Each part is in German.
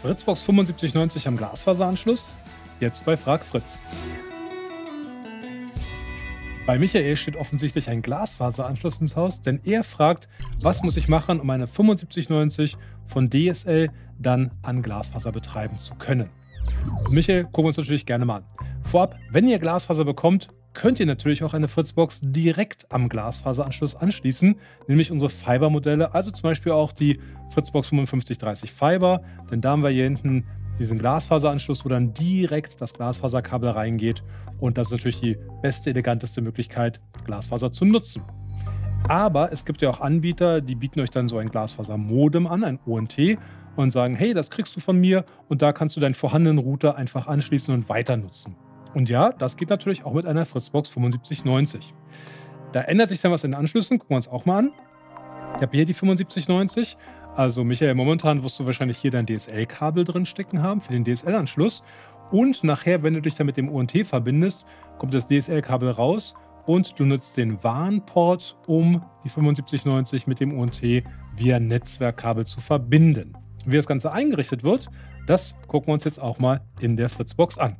Fritzbox 7590 am Glasfaseranschluss? Jetzt bei Frag Fritz. Bei Michael steht offensichtlich ein Glasfaseranschluss ins Haus, denn er fragt, was muss ich machen, um eine 7590 von DSL dann an Glasfaser betreiben zu können. Und Michael, gucken wir uns natürlich gerne mal an. Vorab, wenn ihr Glasfaser bekommt, könnt ihr natürlich auch eine Fritzbox direkt am Glasfaseranschluss anschließen, nämlich unsere Fiber-Modelle, also zum Beispiel auch die Fritzbox 5530 Fiber, denn da haben wir hier hinten diesen Glasfaseranschluss, wo dann direkt das Glasfaserkabel reingeht, und das ist natürlich die beste, eleganteste Möglichkeit, Glasfaser zu nutzen. Aber es gibt ja auch Anbieter, die bieten euch dann so ein Glasfaser-Modem an, ein ONT, und sagen, hey, das kriegst du von mir und da kannst du deinen vorhandenen Router einfach anschließen und weiter nutzen. Und ja, das geht natürlich auch mit einer Fritzbox 7590. Da ändert sich dann was in den Anschlüssen, gucken wir uns auch mal an. Ich habe hier die 7590. Also Michael, momentan wirst du wahrscheinlich hier dein DSL-Kabel drin stecken haben für den DSL-Anschluss. Und nachher, wenn du dich dann mit dem ONT verbindest, kommt das DSL-Kabel raus und du nutzt den WAN-Port, um die 7590 mit dem ONT via Netzwerkkabel zu verbinden. Wie das Ganze eingerichtet wird, das gucken wir uns jetzt auch mal in der Fritzbox an.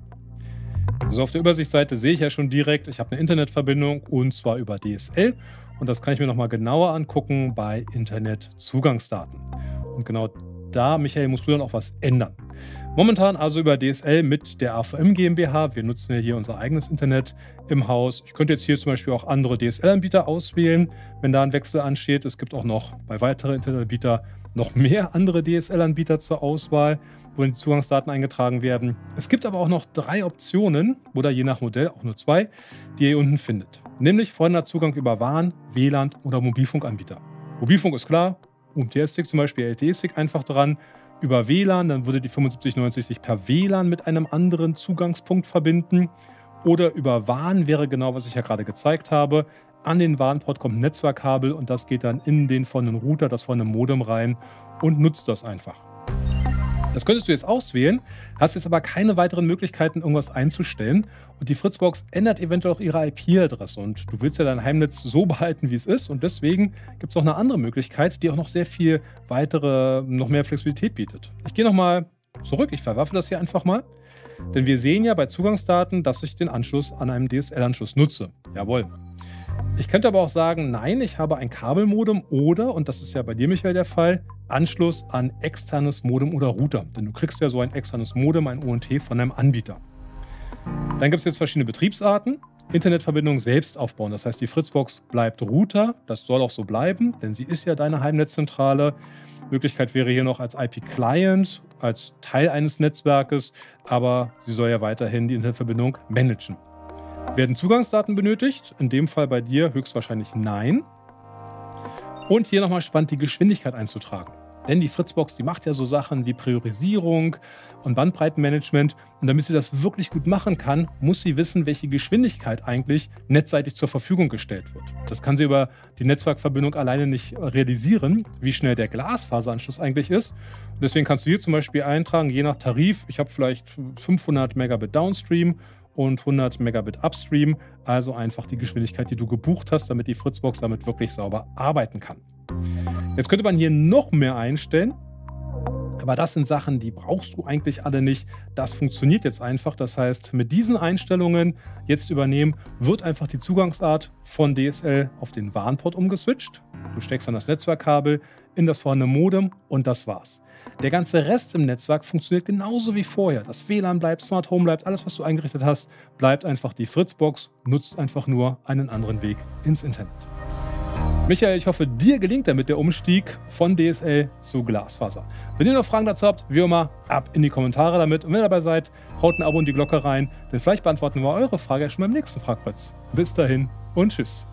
So, auf der Übersichtsseite sehe ich ja schon direkt, ich habe eine Internetverbindung und zwar über DSL. Und das kann ich mir nochmal genauer angucken bei Internetzugangsdaten. Und genau da, Michael, musst du dann auch was ändern. Momentan also über DSL mit der AVM GmbH. Wir nutzen ja hier unser eigenes Internet im Haus. Ich könnte jetzt hier zum Beispiel auch andere DSL-Anbieter auswählen, wenn da ein Wechsel ansteht. Es gibt auch noch bei weiteren Internetanbietern noch mehr andere DSL-Anbieter zur Auswahl, wo die Zugangsdaten eingetragen werden. Es gibt aber auch noch 3 Optionen oder je nach Modell auch nur 2, die ihr hier unten findet. Nämlich vorhandener Zugang über WAN, WLAN oder Mobilfunkanbieter. Mobilfunk ist klar, UMTS-Stick zum Beispiel, LTE-Stick einfach dran. Über WLAN, dann würde die 7590 sich per WLAN mit einem anderen Zugangspunkt verbinden. Oder über WAN wäre genau, was ich ja gerade gezeigt habe. An den WAN-Port kommt ein Netzwerkkabel und das geht dann in den von einem Router, das von einem Modem rein und nutzt das einfach. Das könntest du jetzt auswählen, hast jetzt aber keine weiteren Möglichkeiten, irgendwas einzustellen. Und die Fritzbox ändert eventuell auch ihre IP-Adresse. Und du willst ja dein Heimnetz so behalten, wie es ist. Und deswegen gibt es auch eine andere Möglichkeit, die auch noch sehr viel weitere, noch mehr Flexibilität bietet. Ich gehe nochmal zurück, ich verwerfe das hier einfach mal. Denn wir sehen ja bei Zugangsdaten, dass ich den Anschluss an einem DSL-Anschluss nutze. Jawohl. Ich könnte aber auch sagen, nein, ich habe ein Kabelmodem oder, und das ist ja bei dir, Michael, der Fall, Anschluss an externes Modem oder Router. Denn du kriegst ja so ein externes Modem, ein ONT von einem Anbieter. Dann gibt es jetzt verschiedene Betriebsarten. Internetverbindung selbst aufbauen. Das heißt, die Fritzbox bleibt Router. Das soll auch so bleiben, denn sie ist ja deine Heimnetzzentrale. Möglichkeit wäre hier noch als IP-Client, als Teil eines Netzwerkes, aber sie soll ja weiterhin die Internetverbindung managen. Werden Zugangsdaten benötigt? In dem Fall bei dir höchstwahrscheinlich nein. Und hier nochmal spannend, die Geschwindigkeit einzutragen. Denn die Fritzbox, die macht ja so Sachen wie Priorisierung und Bandbreitenmanagement. Und damit sie das wirklich gut machen kann, muss sie wissen, welche Geschwindigkeit eigentlich netzseitig zur Verfügung gestellt wird. Das kann sie über die Netzwerkverbindung alleine nicht realisieren, wie schnell der Glasfaseranschluss eigentlich ist. Und deswegen kannst du hier zum Beispiel eintragen, je nach Tarif, ich habe vielleicht 500 Megabit Downstream und 100 Megabit Upstream, also einfach die Geschwindigkeit, die du gebucht hast, damit die Fritzbox damit wirklich sauber arbeiten kann. Jetzt könnte man hier noch mehr einstellen, aber das sind Sachen, die brauchst du eigentlich alle nicht. Das funktioniert jetzt einfach. Das heißt, mit diesen Einstellungen jetzt übernehmen, wird einfach die Zugangsart von DSL auf den WAN-Port umgeswitcht. Du steckst dann das Netzwerkkabel in das vorhandene Modem und das war's. Der ganze Rest im Netzwerk funktioniert genauso wie vorher. Das WLAN bleibt, Smart Home bleibt, alles, was du eingerichtet hast, bleibt einfach die Fritzbox, nutzt einfach nur einen anderen Weg ins Internet. Michael, ich hoffe, dir gelingt damit der Umstieg von DSL zu Glasfaser. Wenn ihr noch Fragen dazu habt, wie immer, ab in die Kommentare damit. Und wenn ihr dabei seid, haut ein Abo und die Glocke rein, denn vielleicht beantworten wir eure Frage ja schon beim nächsten Frag Fritz. Bis dahin und tschüss.